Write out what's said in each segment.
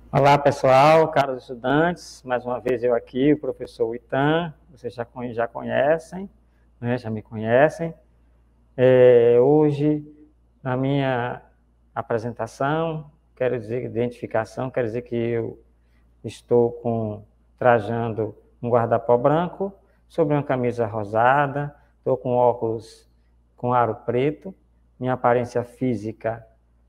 Olá, pessoal, caros estudantes. Mais uma vez eu aqui, o professor Itan. Vocês já conhecem, né? Já me conhecem. Hoje, na minha apresentação, quero dizer identificação, quero dizer que eu estou trajando um guarda-pó branco sobre uma camisa rosada, estou com óculos com aro preto, minha aparência física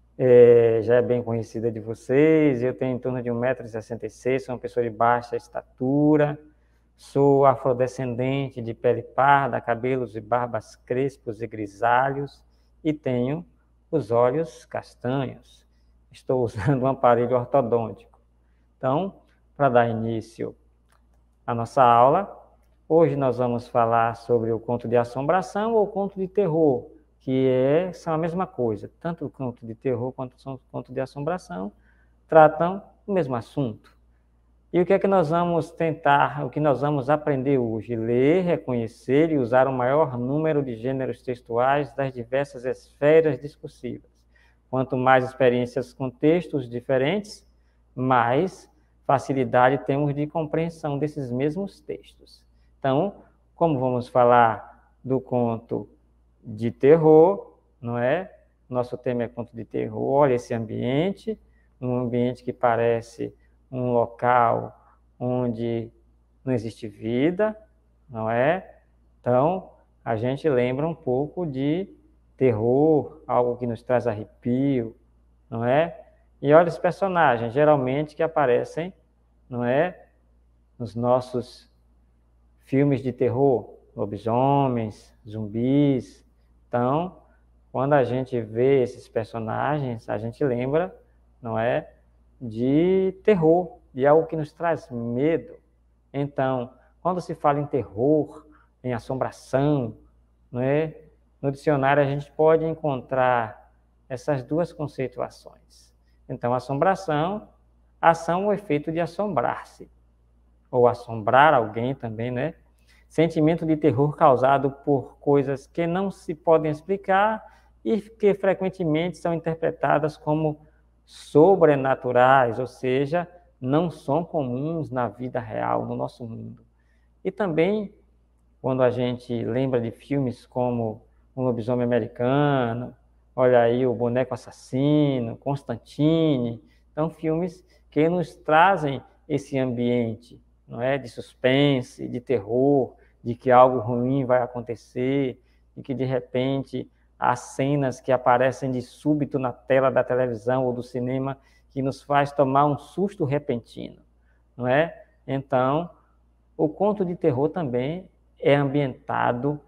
já é bem conhecida de vocês. Eu tenho em torno de 1,66 m, sou uma pessoa de baixa estatura, sou afrodescendente, de pele parda, cabelos e barbas crespos e grisalhos, e tenho os olhos castanhos. Estou usando um aparelho ortodôntico. Então, para dar início à nossa aula, hoje nós vamos falar sobre o conto de assombração ou conto de terror, que são a mesma coisa. Tanto o conto de terror quanto o conto de assombração tratam o mesmo assunto. E o que é que nós vamos tentar, o que nós vamos aprender hoje? Ler, reconhecer e usar o maior número de gêneros textuais das diversas esferas discursivas. Quanto mais experiências com textos diferentes, mais facilidade temos de compreensão desses mesmos textos. Então, como vamos falar do conto de terror, não é? Nosso tema é conto de terror. Olha esse ambiente, um ambiente que parece um local onde não existe vida, não é? Então, a gente lembra um pouco de terror, algo que nos traz arrepio, não é? E olha os personagens, geralmente que aparecem, não é? Nos nossos filmes de terror, lobisomens, zumbis. Então, quando a gente vê esses personagens, a gente lembra, não é, de terror, de algo que nos traz medo. Então, quando se fala em terror, em assombração, não é, no dicionário a gente pode encontrar essas duas conceituações. Então, assombração, ação ou efeito de assombrar-se, ou assombrar alguém também, né? Sentimento de terror causado por coisas que não se podem explicar e que frequentemente são interpretadas como sobrenaturais, ou seja, não são comuns na vida real, no nosso mundo. E também, quando a gente lembra de filmes como O Lobisomem Americano, olha aí o Boneco Assassino, Constantine, são filmes que nos trazem esse ambiente, não é, de suspense, de terror, de que algo ruim vai acontecer, e que de repente há cenas que aparecem de súbito na tela da televisão ou do cinema que nos faz tomar um susto repentino, não é? Então, o conto de terror também é ambientado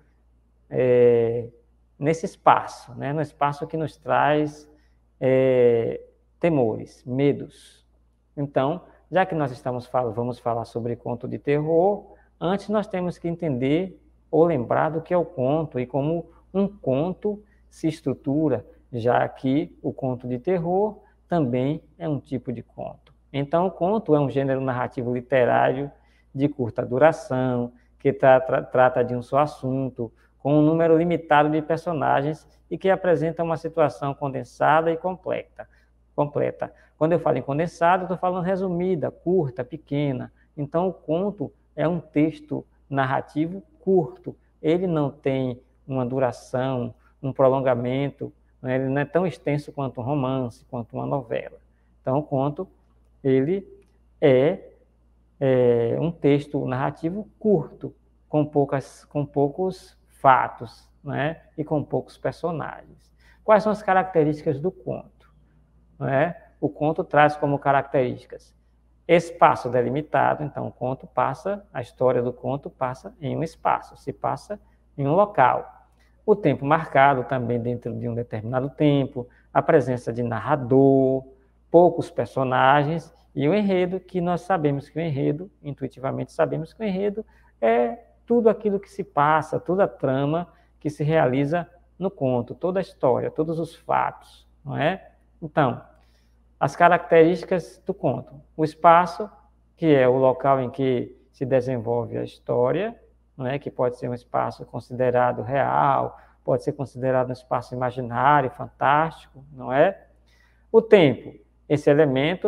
nesse espaço, né? No espaço que nos traz temores, medos. Então, já que nós vamos falar sobre conto de terror, antes nós temos que entender ou lembrar do que é o conto e como um conto se estrutura, já que o conto de terror também é um tipo de conto. Então, o conto é um gênero narrativo literário de curta duração, que trata de um só assunto, com um número limitado de personagens e que apresenta uma situação condensada e completa. Quando eu falo em condensado, estou falando resumida, curta, pequena. Então, o conto é um texto narrativo curto. Ele não tem uma duração, um prolongamento, né? Ele não é tão extenso quanto um romance, quanto uma novela. Então, o conto, ele é um texto narrativo curto, com poucos fatos, né? E com poucos personagens. Quais são as características do conto? O conto traz como características espaço delimitado, então a história do conto passa em um espaço, se passa em um local. O tempo marcado também dentro de um determinado tempo, a presença de narrador, poucos personagens e o enredo, que nós sabemos que o enredo, intuitivamente sabemos que o enredo é tudo aquilo que se passa, toda a trama que se realiza no conto, toda a história, todos os fatos, não é? Então, as características do conto. O espaço, que é o local em que se desenvolve a história, não é? Que pode ser um espaço considerado real, pode ser considerado um espaço imaginário, fantástico, não é? O tempo, esse elemento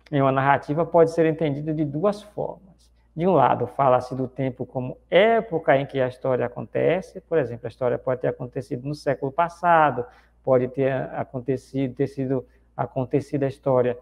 em uma narrativa pode ser entendido de duas formas. De um lado, fala-se do tempo como época em que a história acontece. Por exemplo, a história pode ter acontecido no século passado, pode ter sido acontecida a história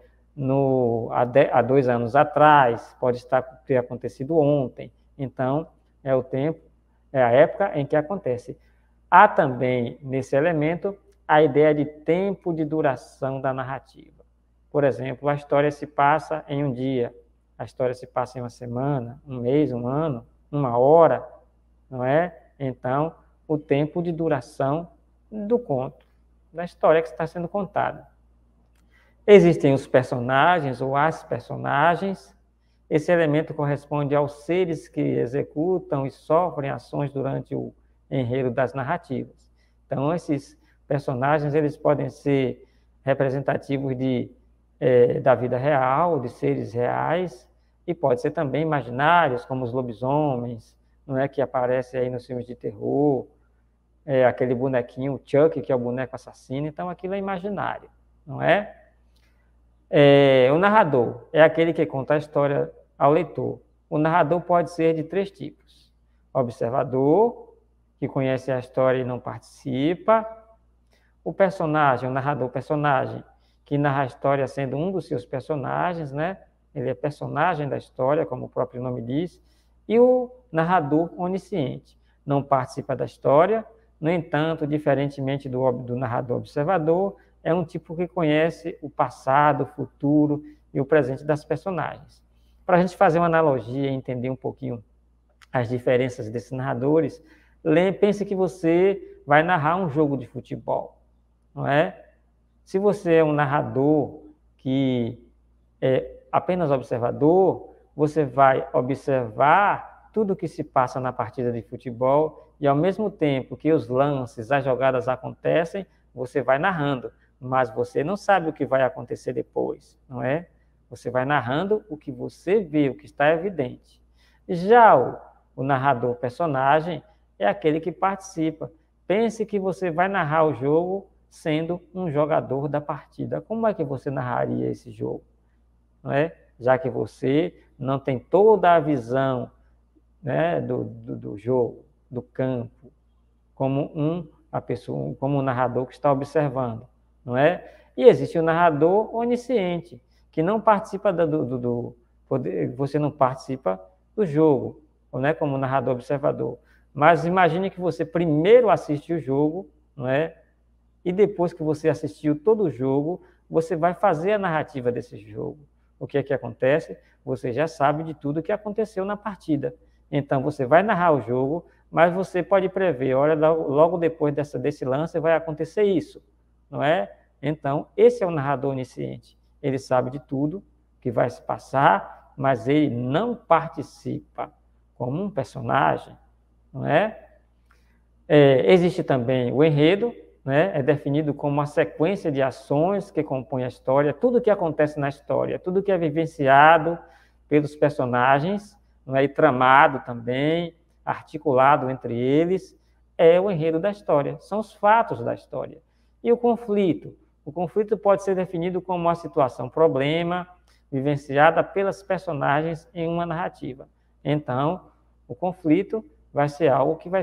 há 2 anos atrás, pode ter acontecido ontem. Então, é o tempo, é a época em que acontece. Há também, nesse elemento, a ideia de tempo de duração da narrativa. Por exemplo, a história se passa em um dia, a história se passa em uma semana, um mês, um ano, uma hora, não é? Então, o tempo de duração do conto, da história que está sendo contada. Existem os personagens ou as personagens. Esse elemento corresponde aos seres que executam e sofrem ações durante o enredo das narrativas. Então, esses personagens eles podem ser representativos da vida real, de seres reais, e pode ser também imaginários, como os lobisomens, não é, que aparecem aí nos filmes de terror, aquele bonequinho, o Chuck, que é o boneco assassino. Então, aquilo é imaginário, não é? O narrador é aquele que conta a história ao leitor. O narrador pode ser de 3 tipos. Observador, que conhece a história e não participa. O personagem, o narrador personagem, que narra a história sendo um dos seus personagens, né? Ele é personagem da história, como o próprio nome diz. E o narrador onisciente, não participa da história, no entanto, diferentemente do narrador observador, é um tipo que conhece o passado, o futuro e o presente das personagens. Para a gente fazer uma analogia e entender um pouquinho as diferenças desses narradores, pense que você vai narrar um jogo de futebol, não é? Se você é um narrador que é apenas observador, você vai observar tudo o que se passa na partida de futebol e, ao mesmo tempo que os lances, as jogadas acontecem, você vai narrando, mas você não sabe o que vai acontecer depois, não é? Você vai narrando o que você vê, o que está evidente. Já o narrador personagem é aquele que participa. Pense que você vai narrar o jogo sendo um jogador da partida. Como é que você narraria esse jogo? Não é? Já que você não tem toda a visão, né, do jogo, do campo, como um narrador que está observando, não é? E existe o narrador onisciente, que não participa você não participa do jogo, não é, como narrador observador. Mas imagine que você primeiro assiste o jogo, não é? E depois que você assistiu todo o jogo, você vai fazer a narrativa desse jogo. O que é que acontece? Você já sabe de tudo o que aconteceu na partida. Então, você vai narrar o jogo, mas você pode prever, olha, logo depois desse lance vai acontecer isso, não é? Então, esse é o narrador onisciente. Ele sabe de tudo que vai se passar, mas ele não participa como um personagem, não é? Existe também o enredo, né? É definido como uma sequência de ações que compõe a história, tudo que acontece na história, tudo que é vivenciado pelos personagens, não é? E tramado também, articulado entre eles, é o enredo da história, são os fatos da história. E o conflito? O conflito pode ser definido como uma situação, problema, vivenciada pelas personagens em uma narrativa. Então, o conflito vai ser algo que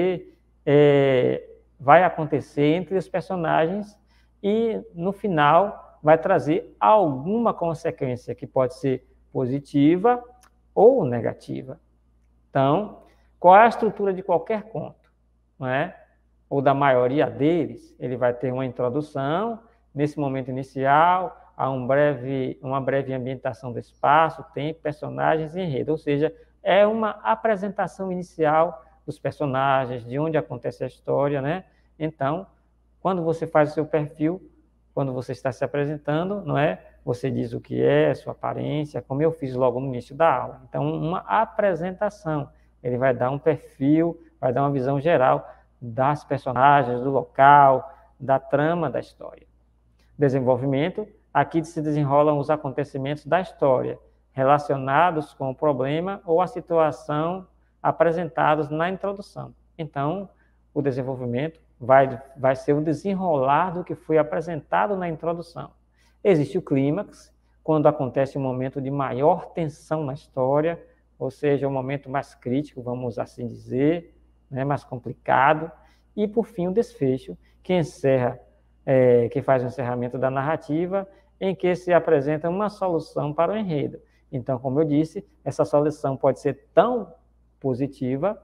vai acontecer entre os personagens e, no final, vai trazer alguma consequência que pode ser positiva ou negativa. Então, qual é a estrutura de qualquer conto? Não é? Ou da maioria deles? Ele vai ter uma introdução, nesse momento inicial, há uma breve ambientação do espaço, tempo, personagens e enredo, ou seja, é uma apresentação inicial dos personagens, de onde acontece a história, né? Então, quando você faz o seu perfil, quando você está se apresentando, não é? Você diz o que é, sua aparência, como eu fiz logo no início da aula. Então, uma apresentação. Ele vai dar um perfil, vai dar uma visão geral das personagens, do local, da trama da história. Desenvolvimento. Aqui se desenrolam os acontecimentos da história, relacionados com o problema ou a situação apresentados na introdução. Então, o desenvolvimento vai ser o desenrolar do que foi apresentado na introdução. Existe o clímax, quando acontece um momento de maior tensão na história, ou seja, um momento mais crítico, vamos assim dizer, né, mais complicado, e por fim o desfecho, que encerra, que faz o encerramento da narrativa, em que se apresenta uma solução para o enredo. Então, como eu disse, essa solução pode ser tanto positiva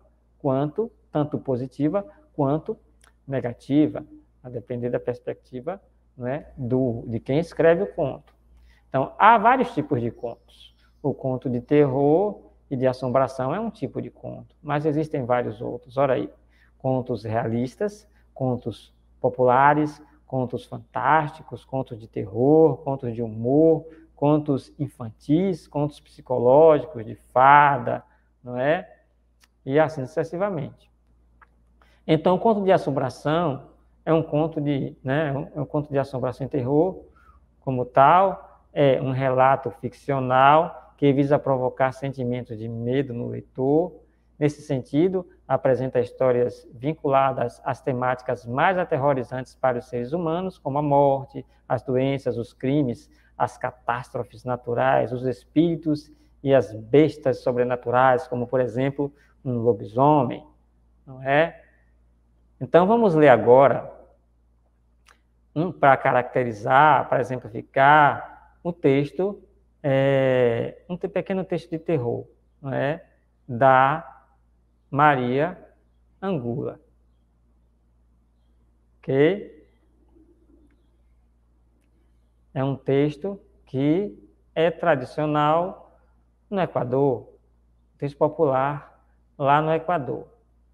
quanto negativa, a depender da perspectiva, né, de quem escreve o conto. Então, há vários tipos de contos. O conto de terror e de assombração é um tipo de conto, mas existem vários outros. Ora aí, contos realistas, contos populares, contos fantásticos, contos de terror, contos de humor, contos infantis, contos psicológicos, de fada, não é? E assim sucessivamente. Então, o conto de assombração é um conto de, né, um conto de assombração e terror, como tal, é um relato ficcional que visa provocar sentimentos de medo no leitor. Nesse sentido, apresenta histórias vinculadas às temáticas mais aterrorizantes para os seres humanos, como a morte, as doenças, os crimes, as catástrofes naturais, os espíritos e as bestas sobrenaturais, como, por exemplo, um lobisomem, não é? Então, vamos ler agora, para caracterizar, para exemplificar, um texto, um pequeno texto de terror, não é? Da Maria Angula. Ok? É um texto que é tradicional no Equador, texto popular lá no Equador.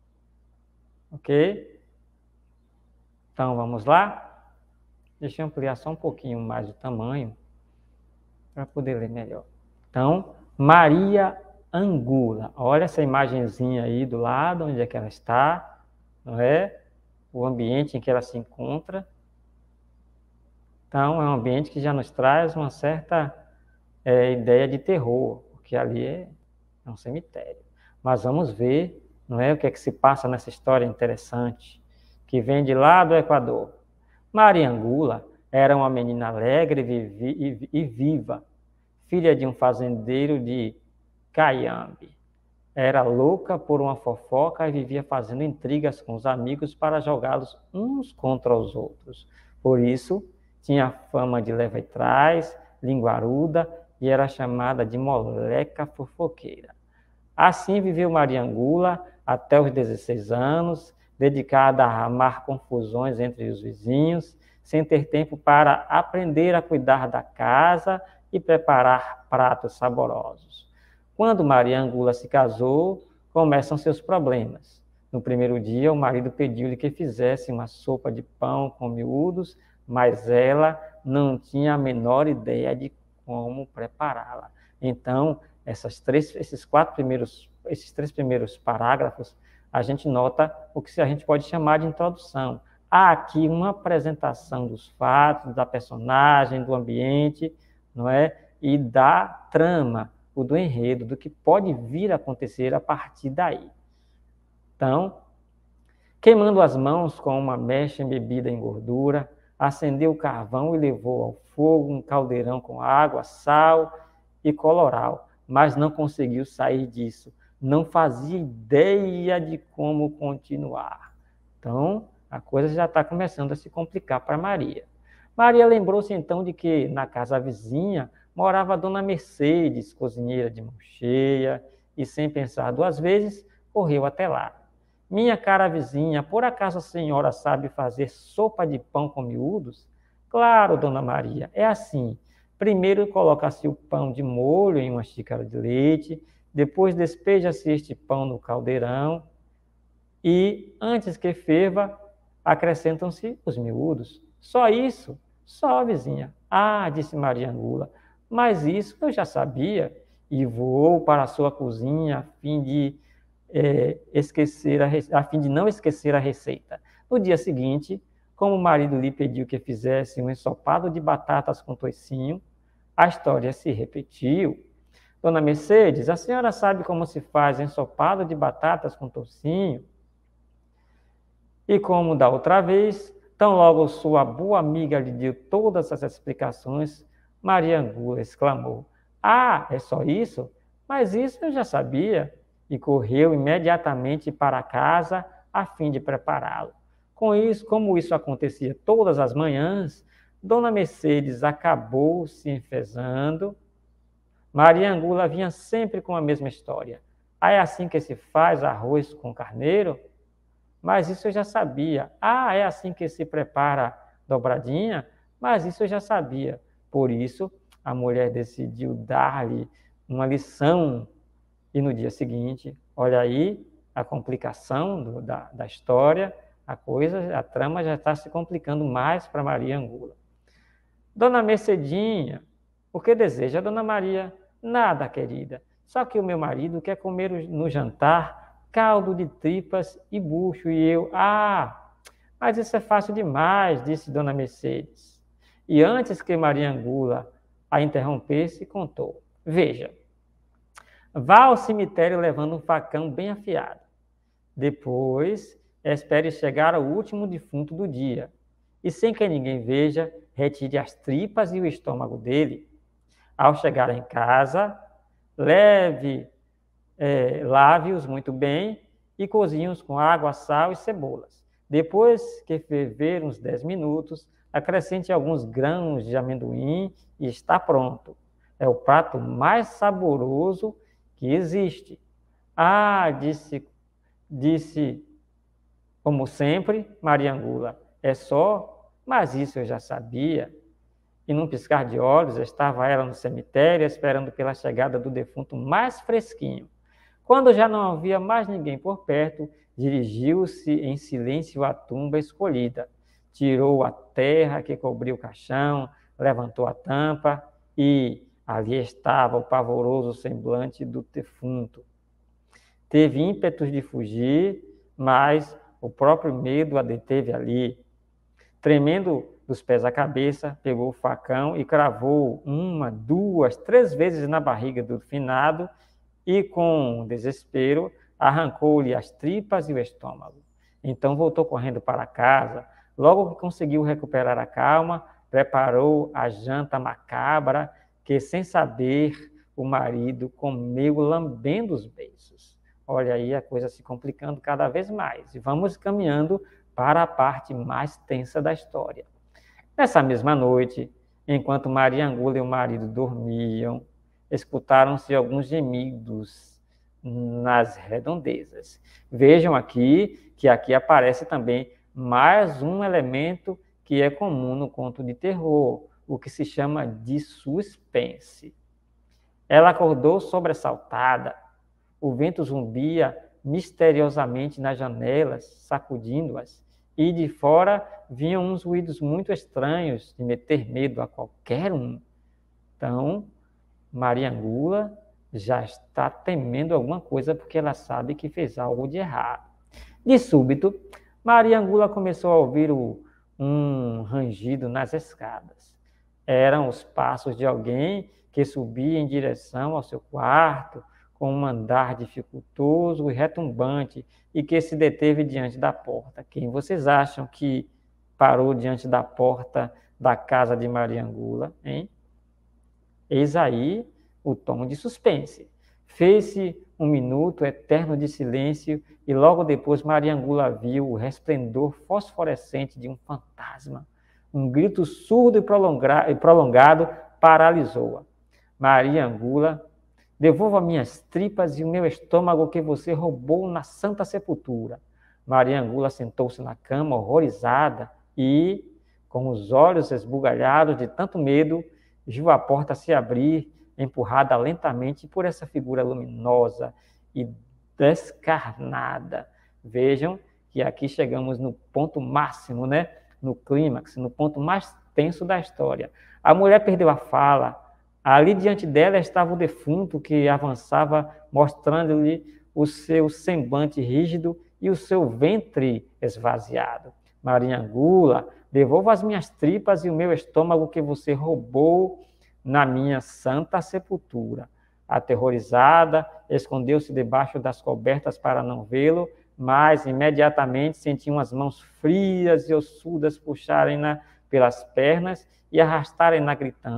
Ok? Então, vamos lá? Deixa eu ampliar só um pouquinho mais o tamanho para poder ler melhor. Então, Maria Angula. Olha essa imagenzinha aí do lado, onde é que ela está, não é? O ambiente em que ela se encontra. Então, é um ambiente que já nos traz uma certa ideia de terror, porque ali é um cemitério. Mas vamos ver, não é, o que é que se passa nessa história interessante, que vem de lá do Equador. Maria Angula era uma menina alegre e viva, filha de um fazendeiro de Caiambe. Era louca por uma fofoca e vivia fazendo intrigas com os amigos para jogá-los uns contra os outros. Por isso, tinha fama de leva e trás, linguaruda, e era chamada de moleca fofoqueira. Assim viveu Maria Angula até os 16 anos, dedicada a armar confusões entre os vizinhos, sem ter tempo para aprender a cuidar da casa e preparar pratos saborosos. Quando Maria Angula se casou, começam seus problemas. No primeiro dia, o marido pediu-lhe que fizesse uma sopa de pão com miúdos, mas ela não tinha a menor ideia de como prepará-la. Então, esses três primeiros parágrafos, a gente nota o que a gente pode chamar de introdução. Há aqui uma apresentação dos fatos, da personagem, do ambiente, não é? E da trama, ou do enredo, do que pode vir a acontecer a partir daí. Então, queimando as mãos com uma mecha embebida em gordura, acendeu o carvão e levou ao fogo um caldeirão com água, sal e coloral, mas não conseguiu sair disso. Não fazia ideia de como continuar. Então, a coisa já está começando a se complicar para Maria. Maria lembrou-se então de que na casa vizinha morava a dona Mercedes, cozinheira de mão cheia, e sem pensar duas vezes, correu até lá. Minha cara vizinha, por acaso a senhora sabe fazer sopa de pão com miúdos? Claro, dona Maria, é assim. Primeiro coloca-se o pão de molho em uma xícara de leite, depois despeja-se este pão no caldeirão e, antes que ferva, acrescentam-se os miúdos. Só isso? Só, vizinha. Ah, disse Maria Angula, mas isso eu já sabia e vou para a sua cozinha a fim de não esquecer a receita. No dia seguinte, como o marido lhe pediu que fizesse um ensopado de batatas com toicinho, a história se repetiu. Dona Mercedes, a senhora sabe como se faz ensopado de batatas com toicinho? E como da outra vez, tão logo sua boa amiga lhe deu todas as explicações, Maria Angula exclamou. Ah, é só isso? Mas isso eu já sabia. E correu imediatamente para casa a fim de prepará-lo. Com isso, como isso acontecia todas as manhãs, Dona Mercedes acabou se enfezando. Maria Angula vinha sempre com a mesma história. Ah, é assim que se faz arroz com carneiro? Mas isso eu já sabia. Ah, é assim que se prepara dobradinha? Mas isso eu já sabia. Por isso, a mulher decidiu dar-lhe uma lição. E no dia seguinte, olha aí a complicação da história, a trama já está se complicando mais para Maria Angula. Dona Mercedinha, o que deseja, Dona Maria? Nada, querida. Só que o meu marido quer comer no jantar caldo de tripas e bucho. E eu, mas isso é fácil demais, disse Dona Mercedes. E antes que Maria Angula a interrompesse, contou. Veja, vá ao cemitério levando um facão bem afiado. Depois, espere chegar ao último defunto do dia. E sem que ninguém veja, retire as tripas e o estômago dele. Ao chegar em casa, lave-os muito bem e cozinhe-os com água, sal e cebolas. Depois que ferver uns 10 minutos, acrescente alguns grãos de amendoim e está pronto. É o prato mais saboroso que existe. Ah, disse, como sempre, Maria Angula, é só, mas isso eu já sabia. E num piscar de olhos, estava ela no cemitério, esperando pela chegada do defunto mais fresquinho. Quando já não havia mais ninguém por perto, dirigiu-se em silêncio à tumba escolhida. Tirou a terra que cobriu o caixão, levantou a tampa e ali estava o pavoroso semblante do defunto. Teve ímpetos de fugir, mas o próprio medo a deteve ali. Tremendo dos pés à cabeça, pegou o facão e cravou 1, 2, 3 vezes na barriga do finado e, com desespero, arrancou-lhe as tripas e o estômago. Então voltou correndo para casa. Logo que conseguiu recuperar a calma, preparou a janta macabra que, sem saber, o marido comeu lambendo os beiços. Olha aí a coisa se complicando cada vez mais. E vamos caminhando para a parte mais tensa da história. Nessa mesma noite, enquanto Maria Angula e o marido dormiam, escutaram-se alguns gemidos nas redondezas. Vejam aqui que aqui aparece também mais um elemento que é comum no conto de terror, o que se chama de suspense. Ela acordou sobressaltada. O vento zumbia misteriosamente nas janelas, sacudindo-as, e de fora vinham uns ruídos muito estranhos de meter medo a qualquer um. Então, Maria Angula já está temendo alguma coisa porque ela sabe que fez algo de errado. De súbito, Maria Angula começou a ouvir um rangido nas escadas. Eram os passos de alguém que subia em direção ao seu quarto, com um andar dificultoso e retumbante, e que se deteve diante da porta. Quem vocês acham que parou diante da porta da casa de Maria Angula, hein? Eis aí o tom de suspense. Fez-se um minuto eterno de silêncio e logo depois Maria Angula viu o resplendor fosforescente de um fantasma. Um grito surdo e prolongado paralisou-a. Maria Angula, devolva minhas tripas e o meu estômago que você roubou na Santa Sepultura. Maria Angula sentou-se na cama, horrorizada, e, com os olhos esbugalhados de tanto medo, viu a porta se abrir, empurrada lentamente por essa figura luminosa e descarnada. Vejam que aqui chegamos no ponto máximo, né? No clímax, no ponto mais tenso da história. A mulher perdeu a fala. Ali diante dela estava o defunto que avançava, mostrando-lhe o seu semblante rígido e o seu ventre esvaziado. Maria Angula, devolva as minhas tripas e o meu estômago que você roubou na minha Santa Sepultura. Aterrorizada, escondeu-se debaixo das cobertas para não vê-lo, mas imediatamente sentiu umas mãos frias e ossudas puxarem-na pelas pernas e arrastarem-na gritando: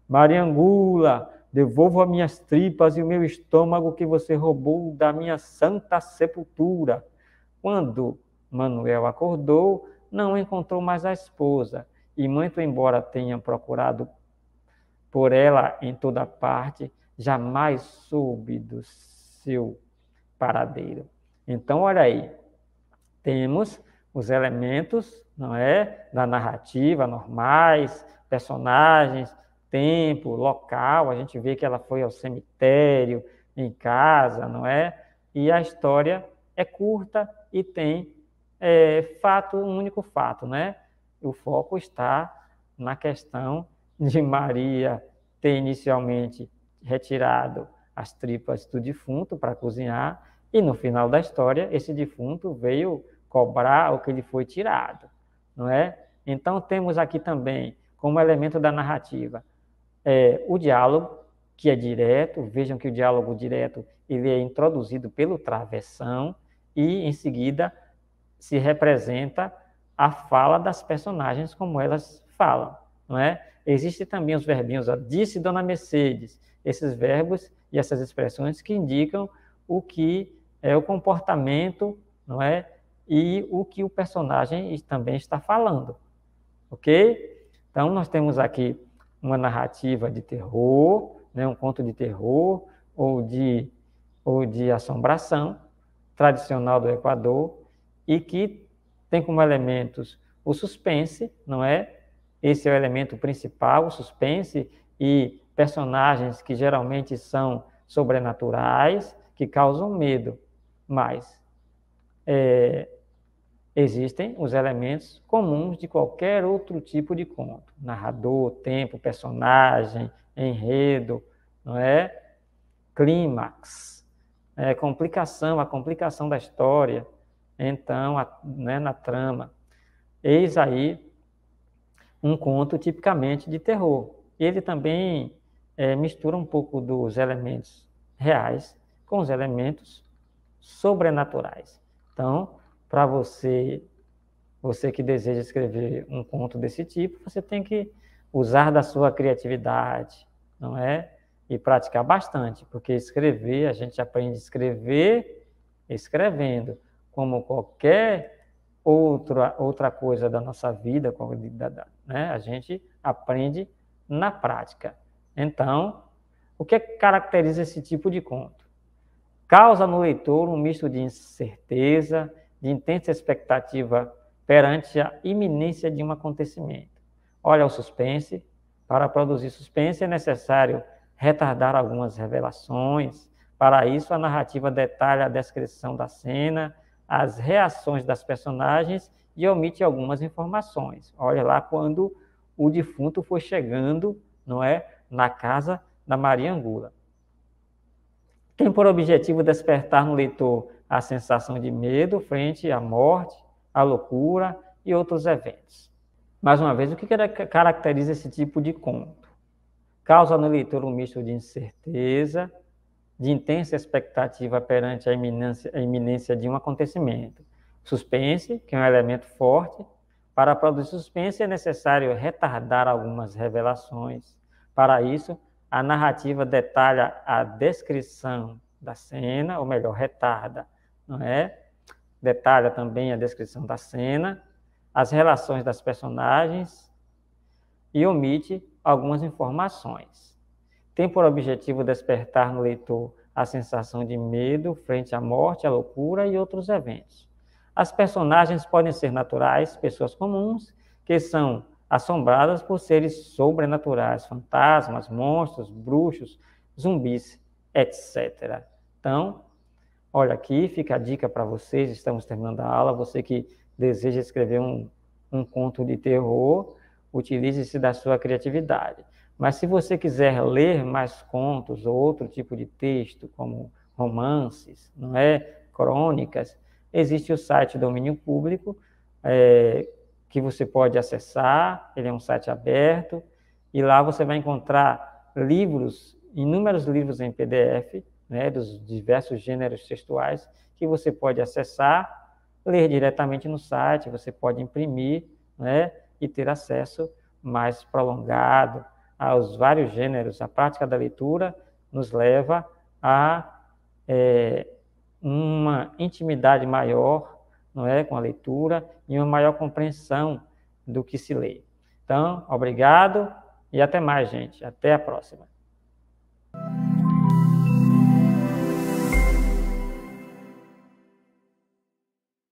Mariangula, devolvo as minhas tripas e o meu estômago que você roubou da minha santa sepultura. Quando Manuel acordou, não encontrou mais a esposa, e muito embora tenha procurado por ela em toda parte, jamais soube do seu paradeiro. Então, olha aí, temos os elementos, não é, da narrativa normais, personagens, tempo, local, a gente vê que ela foi ao cemitério, em casa, não é? E a história é curta e tem um único fato, né? O foco está na questão de Maria ter inicialmente retirado as tripas do defunto para cozinhar, e no final da história, esse defunto veio cobrar o que lhe foi tirado, não é? Então, temos aqui também, como elemento da narrativa, o diálogo, que é direto. Vejam que o diálogo direto ele é introduzido pelo travessão e, em seguida, se representa a fala das personagens como elas falam, não é? Existem também os verbinhos, ó, disse Dona Mercedes, esses verbos e essas expressões que indicam o que é o comportamento, não é? E o que o personagem também está falando, ok? Então, nós temos aqui uma narrativa de terror, né, um conto de terror ou de assombração, tradicional do Equador, e que tem como elementos o suspense, não é? Esse é o elemento principal, o suspense, e personagens que geralmente são sobrenaturais, que causam medo, mas existem os elementos comuns de qualquer outro tipo de conto. Narrador, tempo, personagem, enredo, não é? Clímax, a complicação da história, então, né, na trama. Eis aí um conto tipicamente de terror. Ele também mistura um pouco dos elementos reais com os elementos sobrenaturais. Então, para você que deseja escrever um conto desse tipo, você tem que usar da sua criatividade, não é? E praticar bastante, porque escrever, a gente aprende a escrever escrevendo, como qualquer outra coisa da nossa vida, né? A gente aprende na prática. Então, o que caracteriza esse tipo de conto? Causa no leitor um misto de incerteza, de intensa expectativa perante a iminência de um acontecimento. Olha o suspense. Para produzir suspense é necessário retardar algumas revelações. Para isso, a narrativa detalha a descrição da cena, as reações das personagens e omite algumas informações. Olha lá quando o defunto foi chegando, não é, na casa da Mariangula. Tem por objetivo despertar no leitor a sensação de medo frente à morte, à loucura e outros eventos. Mais uma vez, o que caracteriza esse tipo de conto? Causa no leitor um misto de incerteza, de intensa expectativa perante a iminência de um acontecimento. Suspense, que é um elemento forte. Para produzir suspense é necessário retardar algumas revelações. Para isso, a narrativa detalha a descrição da cena, ou melhor, retarda, não é? Detalha também a descrição da cena, as relações das personagens e omite algumas informações. Tem por objetivo despertar no leitor a sensação de medo frente à morte, à loucura e outros eventos. As personagens podem ser naturais, pessoas comuns, que são assombradas por seres sobrenaturais, fantasmas, monstros, bruxos, zumbis, etc. Então, olha aqui, fica a dica para vocês, estamos terminando a aula, você que deseja escrever um conto de terror, utilize-se da sua criatividade. Mas se você quiser ler mais contos ou outro tipo de texto, como romances, não é? Crônicas, existe o site Domínio Público, que você pode acessar, ele é um site aberto, e lá você vai encontrar livros, inúmeros livros em PDF, né, dos diversos gêneros textuais, que você pode acessar, ler diretamente no site, você pode imprimir, né, e ter acesso mais prolongado aos vários gêneros, a prática da leitura nos leva a uma intimidade maior, não é, com a leitura e uma maior compreensão do que se lê. Então, obrigado e até mais, gente. Até a próxima.